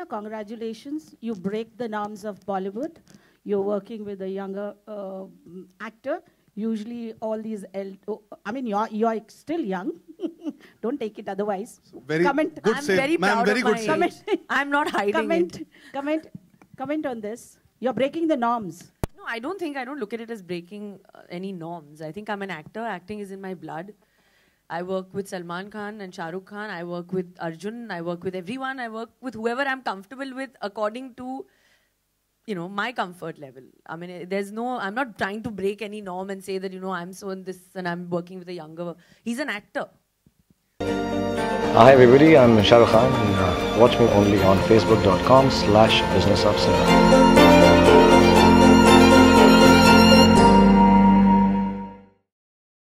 Kareena, congratulations. You break the norms of Bollywood. You're working with a younger actor. Usually all these, you're still young. Don't take it otherwise. Very comment. Good I'm save. very proud very of good my save. I'm not hiding it. Comment on this. You're breaking the norms. No, I don't look at it as breaking any norms. I think I'm an actor. Acting is in my blood. I work with Salman Khan and Shah Rukh Khan. I work with Arjun. I work with everyone. I work with whoever I'm comfortable with according to, my comfort level. I mean, I'm not trying to break any norm and say that, I'm so in this and I'm working with a younger. He's an actor. Hi everybody, I'm Shah Rukh Khan and watch me only on facebook.com/businessofcinema.